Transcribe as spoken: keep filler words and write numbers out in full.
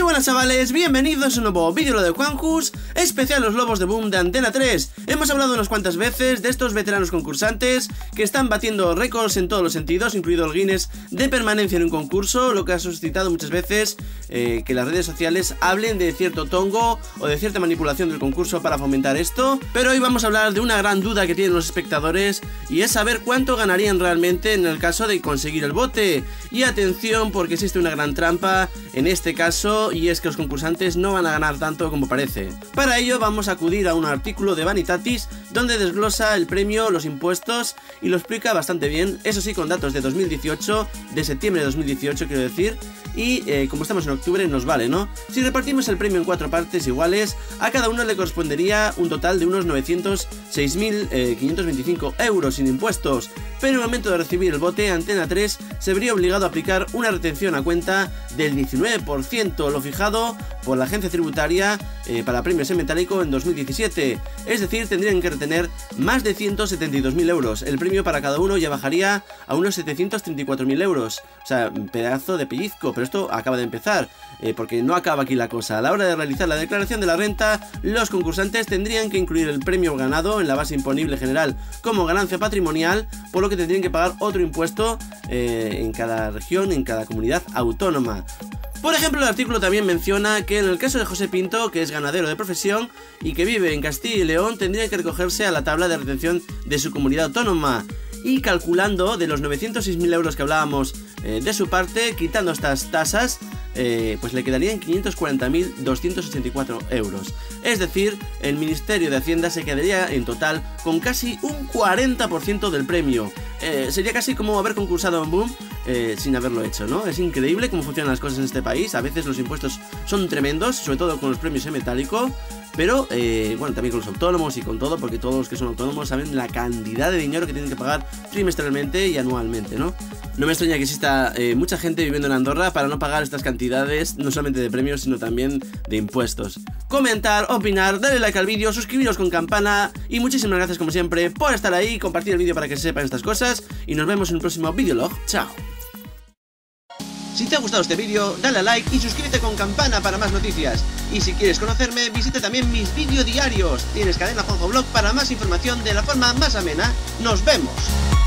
buenas chavales, bienvenidos a un nuevo vídeo de Juanjus, especial Los Lobos de Boom de Antena tres. Hemos hablado unas cuantas veces de estos veteranos concursantes que están batiendo récords en todos los sentidos, incluido el Guinness de permanencia en un concurso, lo que ha suscitado muchas veces eh, que las redes sociales hablen de cierto tongo o de cierta manipulación del concurso para fomentar esto. Pero hoy vamos a hablar de una gran duda que tienen los espectadores y es saber cuánto ganarían realmente en el caso de conseguir el bote. Y atención, porque existe una gran trampa en este caso, y es que los concursantes no van a ganar tanto como parece. Para ello vamos a acudir a un artículo de Vanitatis donde desglosa el premio, los impuestos y lo explica bastante bien, eso sí, con datos de dos mil dieciocho, de septiembre de dos mil dieciocho quiero decir, y eh, como estamos en octubre nos vale, ¿no? Si repartimos el premio en cuatro partes iguales, a cada uno le correspondería un total de unos novecientos seis mil quinientos veinticinco euros sin impuestos, pero en el momento de recibir el bote, Antena tres se vería obligado a aplicar una retención a cuenta del diecinueve por ciento, lo fijado por la agencia tributaria eh, para premios en metálico en dos mil diecisiete, es decir, tendrían que retener más de ciento setenta y dos mil euros, el premio para cada uno ya bajaría a unos setecientos treinta y cuatro mil euros, o sea, un pedazo de pellizco, pero esto acaba de empezar, eh, porque no acaba aquí la cosa. A la hora de realizar la declaración de la renta, los concursantes tendrían que incluir el premio ganado en la base imponible general como ganancia patrimonial, por lo que tendrían que pagar otro impuesto eh, en cada región, en cada comunidad autónoma. Por ejemplo, el artículo también menciona que en el caso de José Pinto, que es ganadero de profesión y que vive en Castilla y León, tendría que recogerse a la tabla de retención de su comunidad autónoma. Y calculando de los novecientos seis mil euros que hablábamos eh, de su parte, quitando estas tasas, eh, pues le quedarían quinientos cuarenta mil doscientos ochenta y cuatro euros. Es decir, el Ministerio de Hacienda se quedaría en total con casi un cuarenta por ciento del premio. Eh, sería casi como haber concursado en Boom eh, sin haberlo hecho, ¿no? Es increíble cómo funcionan las cosas en este país. A veces los impuestos son tremendos, sobre todo con los premios en metálico. Pero, eh, bueno, también con los autónomos y con todo, porque todos los que son autónomos saben la cantidad de dinero que tienen que pagar trimestralmente y anualmente, ¿no? No me extraña que exista eh, mucha gente viviendo en Andorra para no pagar estas cantidades, no solamente de premios, sino también de impuestos. Comentar, opinar, darle like al vídeo, suscribiros con campana y muchísimas gracias como siempre por estar ahí, compartir el vídeo para que se sepan estas cosas y nos vemos en un próximo videolog. Chao. Si te ha gustado este vídeo, dale a like y suscríbete con campana para más noticias. Y si quieres conocerme, visita también mis vídeos diarios. Tienes Cadena Juanjo Blog para más información de la forma más amena. ¡Nos vemos!